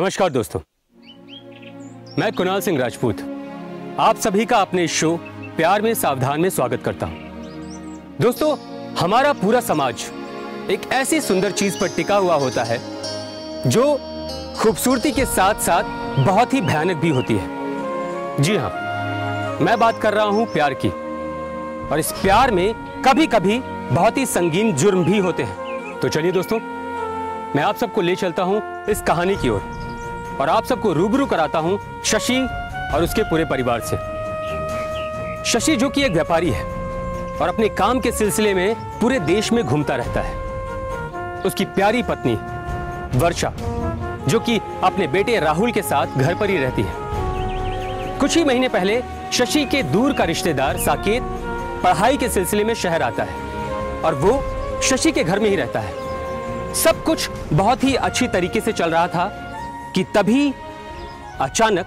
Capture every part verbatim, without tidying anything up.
नमस्कार दोस्तों, मैं कुणाल सिंह राजपूत आप सभी का अपने शो प्यार में सावधान में स्वागत करता हूं। दोस्तों, हमारा पूरा समाज एक ऐसी सुंदर चीज पर टिका हुआ होता है जो खूबसूरती के साथ साथ बहुत ही भयानक भी होती है। जी हां, मैं बात कर रहा हूं प्यार की। और इस प्यार में कभी कभी बहुत ही संगीन जुर्म भी होते हैं। तो चलिए दोस्तों, मैं आप सबको ले चलता हूं इस कहानी की ओर और आप सबको रूबरू कराता हूं शशि और उसके पूरे परिवार से। शशि जो कि एक व्यापारी है और अपने काम के सिलसिले में पूरे देश में घूमता रहता है। उसकी प्यारी पत्नी वर्षा जो कि अपने बेटे राहुल के साथ घर पर ही रहती है। कुछ ही महीने पहले शशि के दूर का रिश्तेदार साकेत पढ़ाई के सिलसिले में शहर आता है और वो शशि के घर में ही रहता है। सब कुछ बहुत ही अच्छी तरीके से चल रहा था कि तभी अचानक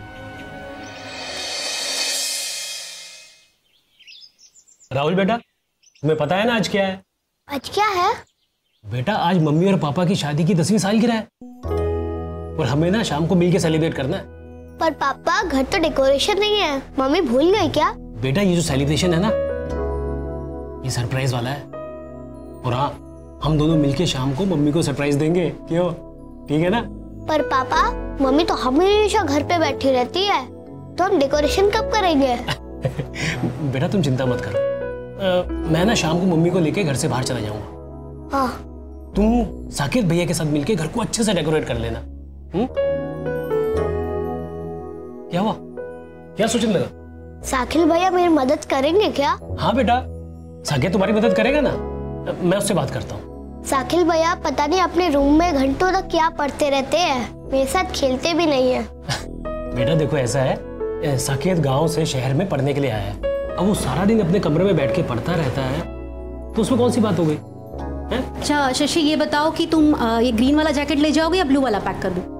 राहुल बेटा, तुम्हें पता है ना आज क्या है? आज क्या है? बेटा, आज मम्मी और पापा की शादी की दसवीं सालगिरह है और हमें ना शाम को मिलके सेलिब्रेट करना है। पर पापा, घर तो डेकोरेशन नहीं है, मम्मी भूल गई क्या? बेटा, ये जो सेलिब्रेशन है ना, ये सरप्राइज वाला है। और हाँ, हम दोनों मिलके शाम को मम्मी को सरप्राइज देंगे। क्यों? ठीक है ना? पर पापा, मम्मी तो हमेशा घर पे बैठी रहती है, तो हम डेकोरेशन कब करेंगे? बेटा तुम चिंता मत करो, आ, मैं ना शाम को मम्मी को लेके घर से बाहर चला जाऊंगा। हाँ। तुम साकेत भैया के साथ मिलके घर को अच्छे से डेकोरेट कर लेना। हुँ? क्या हुआ? क्या सोचने लगा? साकिल भैया मेरी मदद करेंगे क्या? हाँ बेटा, साकेत तुम्हारी मदद करेगा ना, मैं उससे बात करता हूँ। साकिल भैया पता नहीं अपने रूम में घंटों तक क्या पढ़ते रहते हैं, मेरे साथ खेलते भी नहीं है। बेटा देखो, ऐसा है, साकेत गांव से शहर में पढ़ने के लिए आया है। अब वो सारा दिन अपने कमरे में बैठ के पढ़ता रहता है, तो उसमें कौन सी बात हो गई? अच्छा शशि, ये बताओ कि तुम आ, ये ग्रीन वाला जैकेट ले जाओगे या ब्लू वाला पैक कर दूं?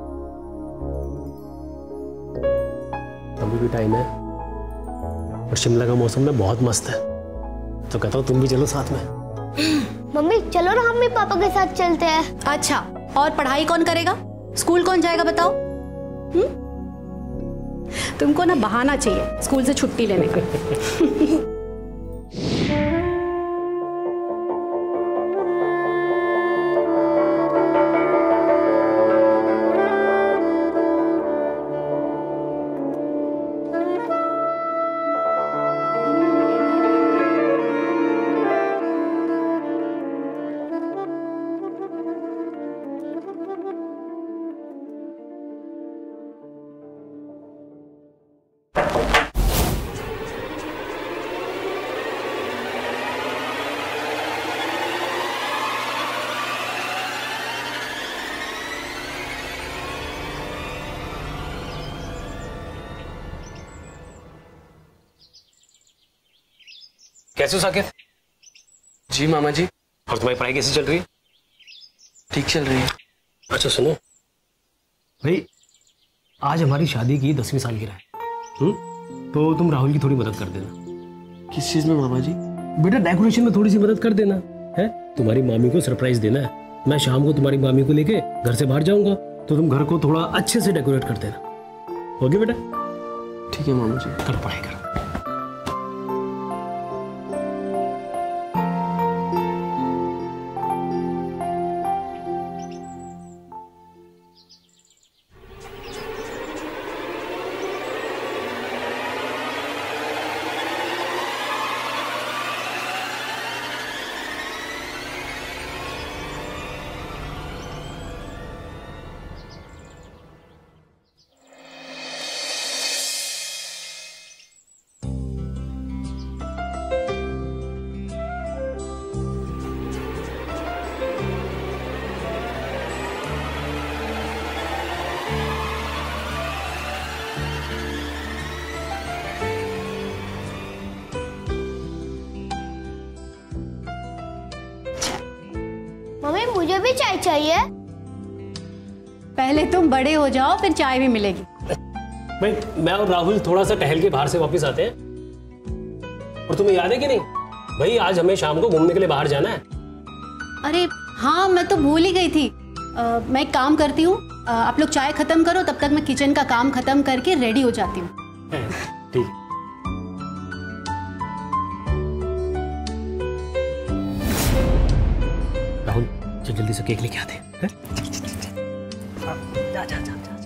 अभी भी टाइम है और शिमला का मौसम में बहुत मस्त है, तो कहता हूँ तुम भी चलो साथ में। मम्मी चलो ना, हम भी पापा के साथ चलते हैं। अच्छा, और पढ़ाई कौन करेगा? स्कूल कौन जाएगा बताओ? हुँ? तुमको ना बहाना चाहिए स्कूल से छुट्टी लेने का। कैसे हो साकेत? जी मामा जी। और तुम्हारी पढ़ाई कैसी चल रही है? ठीक चल रही है। अच्छा सुनो भाई, आज हमारी शादी की दसवीं सालगिरह है, हम्म? तो तुम राहुल की थोड़ी मदद कर देना। किस चीज में मामा जी? बेटा डेकोरेशन में थोड़ी सी मदद कर देना है। तुम्हारी मामी को सरप्राइज देना है। मैं शाम को तुम्हारी मामी को लेके घर से बाहर जाऊंगा, तो तुम घर को थोड़ा अच्छे से डेकोरेट कर देना। ओके बेटा? ठीक है मामा जी। करो पढ़ाई करो। मम्मी मुझे भी चाय चाहिए। पहले तुम बड़े हो जाओ, फिर चाय भी मिलेगी। भाई मैं और राहुल थोड़ा सा टहल के बाहर से वापस आते हैं। और तुम्हें याद है कि नहीं भाई, आज हमें शाम को घूमने के लिए बाहर जाना है। अरे हाँ, मैं तो भूल ही गई थी। आ, मैं एक काम करती हूँ, आप लोग चाय खत्म करो, तब तक मैं किचन का काम खत्म करके रेडी हो जाती हूँ। ठीक। राहुल चल जल्दी से केक लेके आते हैं। जा जा जा जा।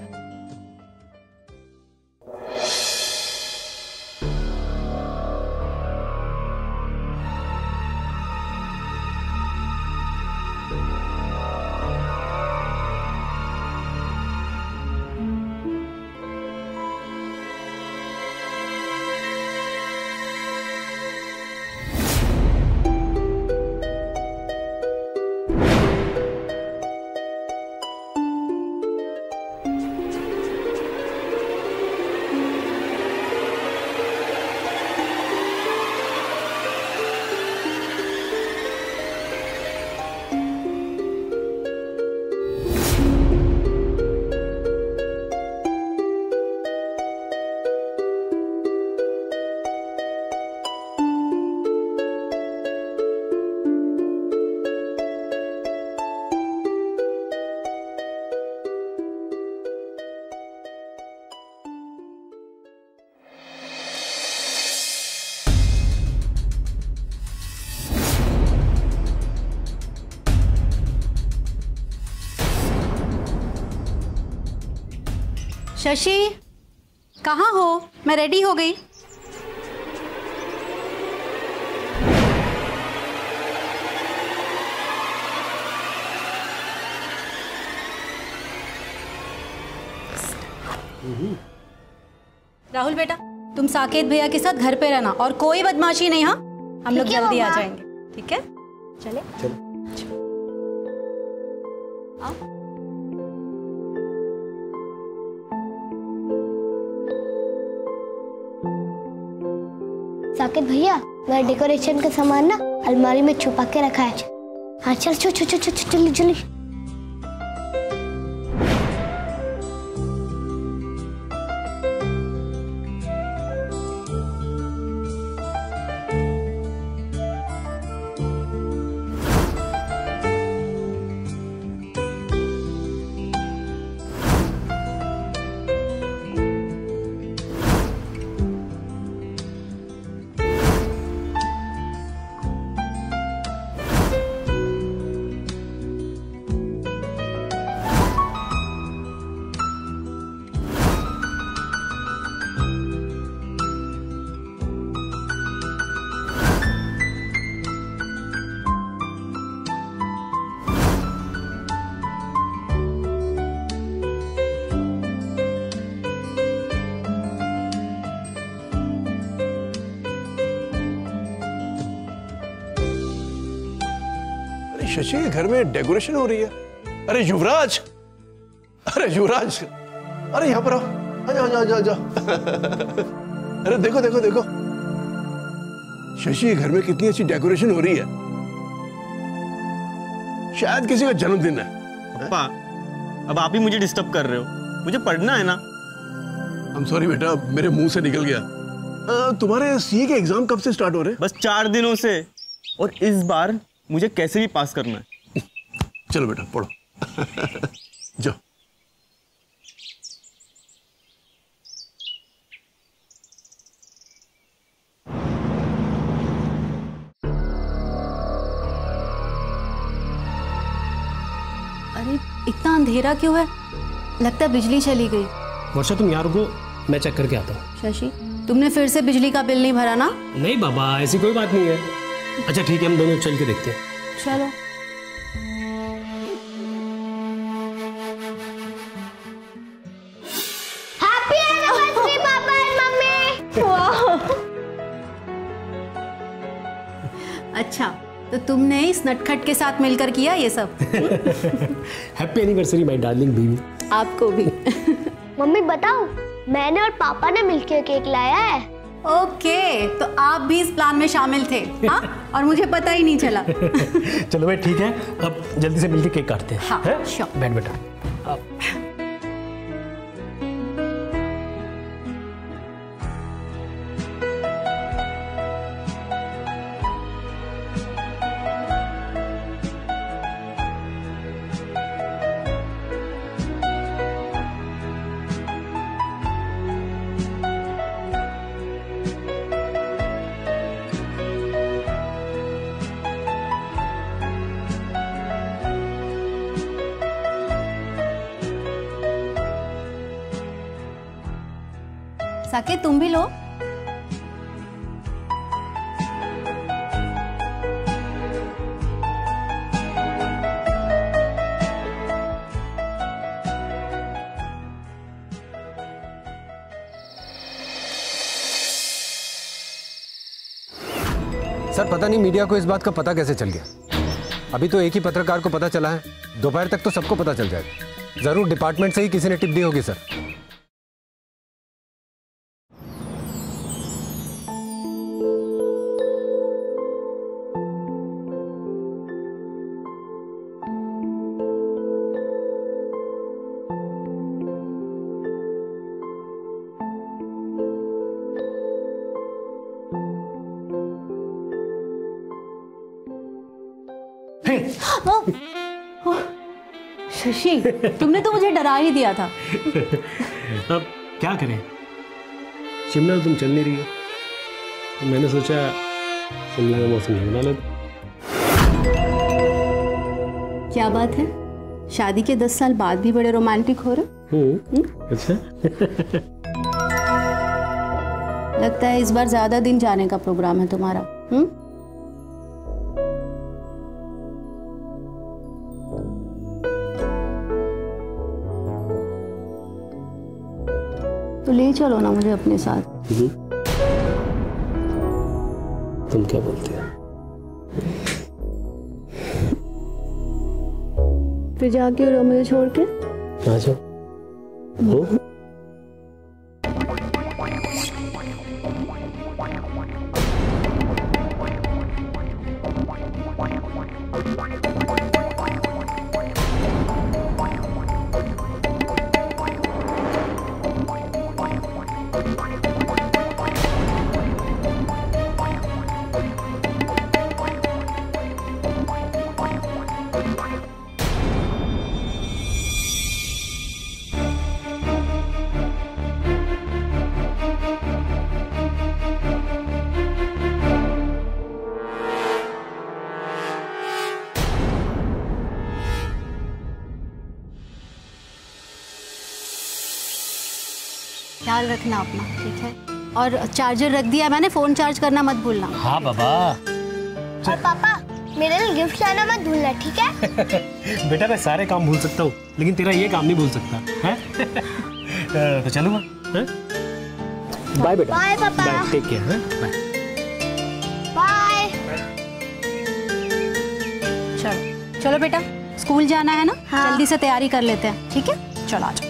शशि, कहाँ हो? मैं रेडी हो गई। राहुल बेटा, तुम साकेत भैया के साथ घर पे रहना और कोई बदमाशी नहीं। हाँ, हम लोग जल्दी आ जाएंगे। ठीक है, चले चलो। साकेत भैया, मेरा डेकोरेशन का सामान ना अलमारी में छुपा के रखा है। हाँ चल चल चल चल चल जल्दी जल्दी। शशि के घर में डेकोरेशन हो रही है। अरे युवराज, अरे युवराज, अरे यहाँ पर आओ, आजा आजा आजा आजा। अरे देखो देखो देखो, शशि के घर में कितनी अच्छी डेकोरेशन हो रही है। शायद किसी का जन्मदिन है। पापा, अब आप ही मुझे डिस्टर्ब कर रहे हो, मुझे पढ़ना है ना। I'm sorry बेटा, मेरे मुंह से निकल गया। आ, तुम्हारे सीए के एग्जाम कब से स्टार्ट हो रहे हैं? बस चार दिनों से, और इस बार मुझे कैसे भी पास करना है। चलो बेटा पढ़ो। जाओ। अरे इतना अंधेरा क्यों है? लगता है बिजली चली गई। वर्षा तुम यहाँ रुको, मैं चेक करके आता हूँ। शशि, तुमने फिर से बिजली का बिल नहीं भरा ना? नहीं बाबा, ऐसी कोई बात नहीं है। अच्छा ठीक है, हम दोनों चल के देखते हैं। चलो। हैप्पी एनिवर्सरी पापा एंड मम्मी। वाह। अच्छा, तो तुमने इस नटखट के साथ मिलकर किया ये सब? Happy anniversary my darling baby. आपको भी। मम्मी बताओ, मैंने और पापा ने मिलकर केक लाया है। ओके, तो आप भी इस प्लान में शामिल थे, हाँ? और मुझे पता ही नहीं चला। चलो भाई ठीक है, अब जल्दी से मिलके केक काटते हैं। हाँ, श्योर। बैठ बेटा। साकेत तुम भी लो। सर पता नहीं मीडिया को इस बात का पता कैसे चल गया। अभी तो एक ही पत्रकार को पता चला है, दोपहर तक तो सबको पता चल जाएगा। जरूर डिपार्टमेंट से ही किसी ने टिप दी होगी सर। शशि, तुमने तो मुझे डरा ही दिया था। अब क्या करें, शिमला तुम चल नहीं रही हो, तो मैंने सोचा शिमला का मौसम ही बना लो। क्या बात है, शादी के दस साल बाद भी बड़े रोमांटिक हो रहे। हम्म, अच्छा। लगता है इस बार ज्यादा दिन जाने का प्रोग्राम है तुम्हारा। हम्म तो ले चलो ना मुझे अपने साथ। तुम क्या बोलते हो? फिर जाके रो मुझे छोड़ के। आ जाओ। हो? ख्याल रखना अपना, ठीक है? और चार्जर रख दिया मैंने, फोन चार्ज करना मत भूलना। हाँ बाबा। और पापा मेरे लिए गिफ्ट लाना मत भूलना, ठीक है? बेटा मैं सारे काम भूल सकता हूँ, लेकिन तेरा ये काम नहीं भूल सकता है? तो चलूँगा। बाय बेटा। बाय पापा। Bye, take care. Bye bye. चलो चलो बेटा, स्कूल जाना है ना? हाँ। जल्दी से तैयारी कर लेते हैं, ठीक है? चलो आ जाओ।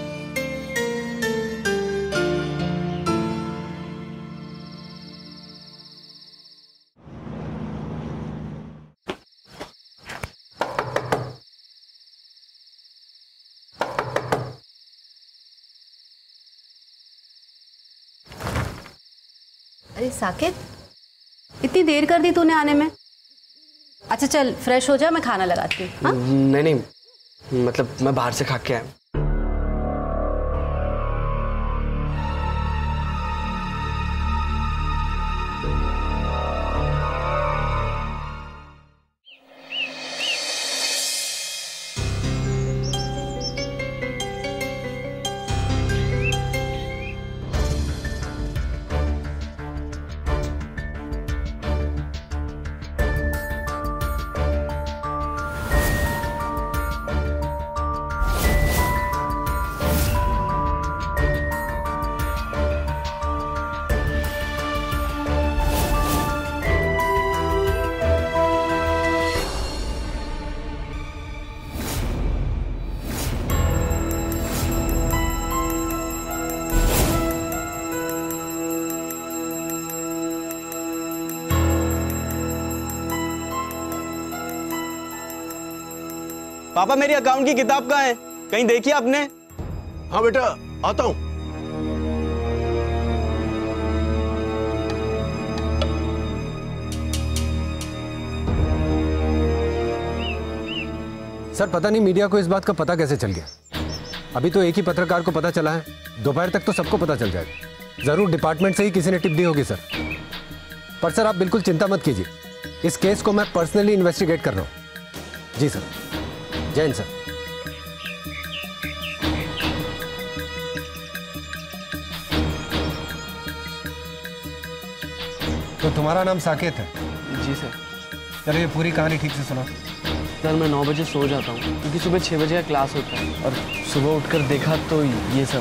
अरे साकेत, इतनी देर कर दी तूने आने में। अच्छा चल फ्रेश हो जा, मैं खाना लगाती हूँ। हाँ? नहीं नहीं, मतलब मैं बाहर से खा के आया। पापा मेरी अकाउंट की किताब कहाँ है? कहीं देखी आपने? हाँ बेटा आता हूं। सर पता नहीं मीडिया को इस बात का पता कैसे चल गया। अभी तो एक ही पत्रकार को पता चला है, दोपहर तक तो सबको पता चल जाएगा। जरूर डिपार्टमेंट से ही किसी ने टिप दी होगी सर। पर सर आप बिल्कुल चिंता मत कीजिए, इस केस को मैं पर्सनली इन्वेस्टिगेट कर रहा हूं। जी सर। जय हिंद सर। तुम्हारा नाम साकेत है? जी सर। चलो ये पूरी कहानी ठीक से सुनो। सर मैं नौ बजे सो जाता हूँ क्योंकि सुबह छः बजे का क्लास होता है, और सुबह उठकर देखा तो ये सब।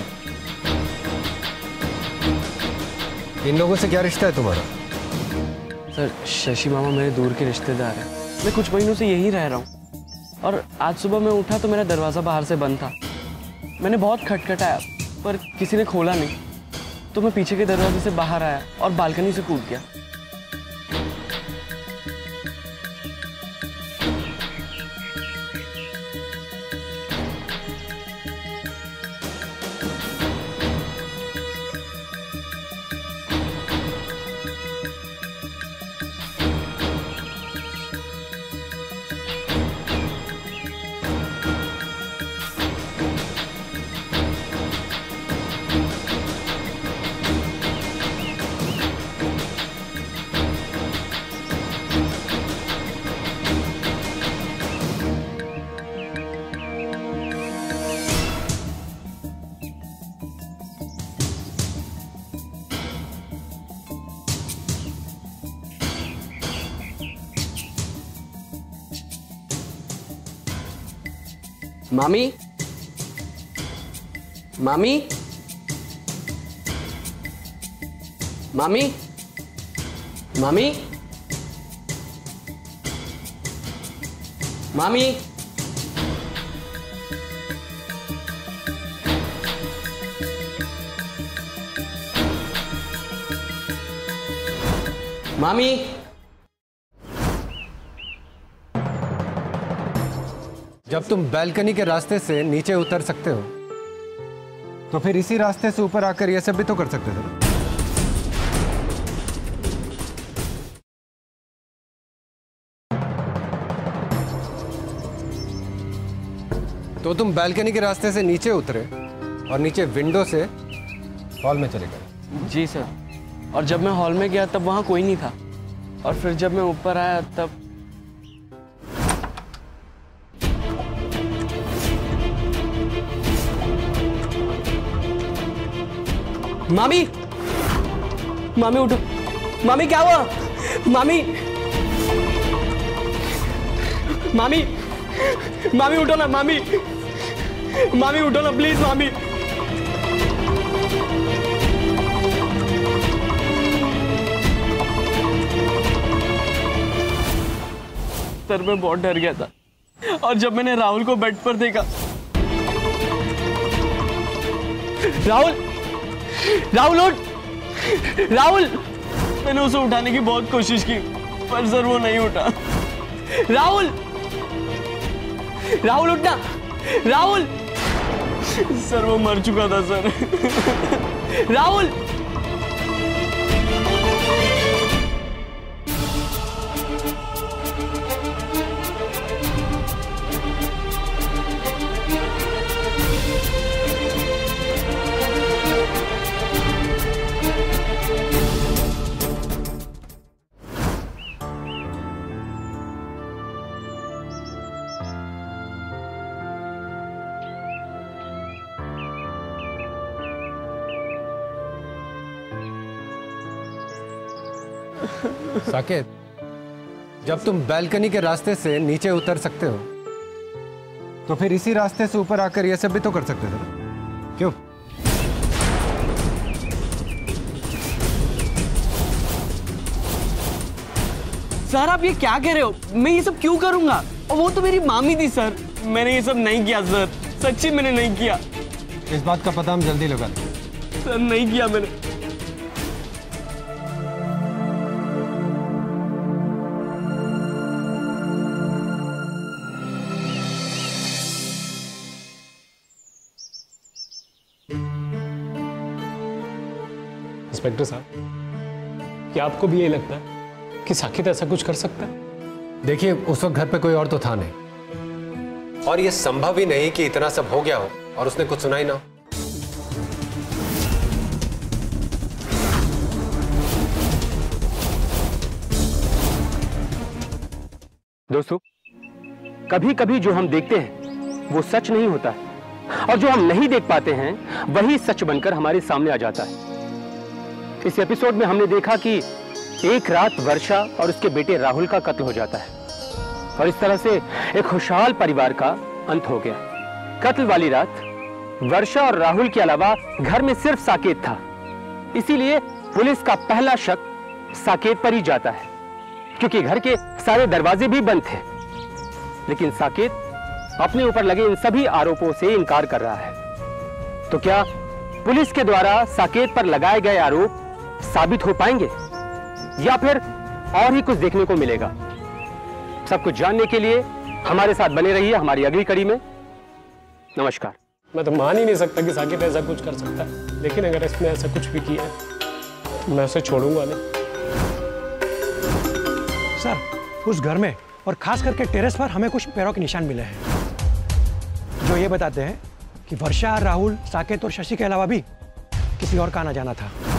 इन लोगों से क्या रिश्ता है तुम्हारा? सर शशि मामा मेरे दूर के रिश्तेदार हैं। मैं कुछ महीनों से यहीं रह रहा हूँ, और आज सुबह मैं उठा तो मेरा दरवाज़ा बाहर से बंद था। मैंने बहुत खटखटाया पर किसी ने खोला नहीं, तो मैं पीछे के दरवाजे से बाहर आया और बालकनी से कूद गया। मामी, मामी, मामी, मामी, मामी, मामी। जब तुम बैल्कनी के रास्ते से नीचे उतर सकते हो तो फिर इसी रास्ते से ऊपर आकर यह सब भी तो कर सकते थे। तो तुम बैल्कनी के रास्ते से नीचे उतरे और नीचे विंडो से हॉल में चले गए। जी सर। और जब मैं हॉल में गया तब वहां कोई नहीं था, और फिर जब मैं ऊपर आया तब मामी, मामी उठो। मामी क्या हुआ? मामी, मामी, मामी उठो ना। मामी, मामी उठो ना प्लीज। मामी, सर मैं बहुत डर गया था, और जब मैंने राहुल को बेड पर देखा, राहुल, राहुल उठ, राहुल। मैंने उसे उठाने की बहुत कोशिश की पर सर वो नहीं उठा। राहुल, राहुल उठना, राहुल। सर वो मर चुका था सर। राहुल, साकेत, जब तुम बैल्कनी के रास्ते से नीचे उतर सकते हो तो फिर इसी रास्ते से ऊपर आकर यह सब भी तो कर सकते थे। क्यों? सर आप ये क्या कह रहे हो? मैं ये सब क्यों करूंगा? और वो तो मेरी मामी थी सर। मैंने ये सब नहीं किया सर, सच्ची मैंने नहीं किया। इस बात का पता हम जल्दी लगा लेंगे। सर नहीं किया मैंने। इंस्पेक्टर साहब, क्या आपको भी ये लगता है कि साकेत ऐसा कुछ कर सकता है? देखिए, उस वक्त घर पे कोई और तो था नहीं, और ये संभव ही नहीं कि इतना सब हो गया हो और उसने कुछ सुना ही ना हो। दोस्तों, कभी कभी जो हम देखते हैं वो सच नहीं होता है, और जो हम नहीं देख पाते हैं वही सच बनकर हमारे सामने आ जाता है। इस एपिसोड में हमने देखा कि एक रात वर्षा और उसके बेटे राहुल का कत्ल हो जाता है और इस तरह से एक खुशहाल परिवार का अंत हो गया। कत्ल वाली रात वर्षा और राहुल के अलावा घर में सिर्फ साकेत था, इसीलिए पुलिस का पहला शक साकेत पर ही जाता है, क्योंकि घर के सारे दरवाजे भी बंद थे। लेकिन साकेत अपने ऊपर लगे इन सभी आरोपों से इनकार कर रहा है। तो क्या पुलिस के द्वारा साकेत पर लगाए गए आरोप साबित हो पाएंगे या फिर और ही कुछ देखने को मिलेगा? सब कुछ जानने के लिए हमारे साथ बने रहिए हमारी अगली कड़ी में। नमस्कार। मैं तो मान ही नहीं सकता कि साकेत ऐसा कुछ कर सकता है, लेकिन अगर इसने ऐसा कुछ भी किया है मैं उसे छोड़ूंगा नहीं। सर, उस घर में और खास करके टेरेस पर हमें कुछ पैरों के निशान मिले हैं जो ये बताते हैं कि वर्षा, राहुल, साकेत और शशि के अलावा भी किसी और का आना जाना था।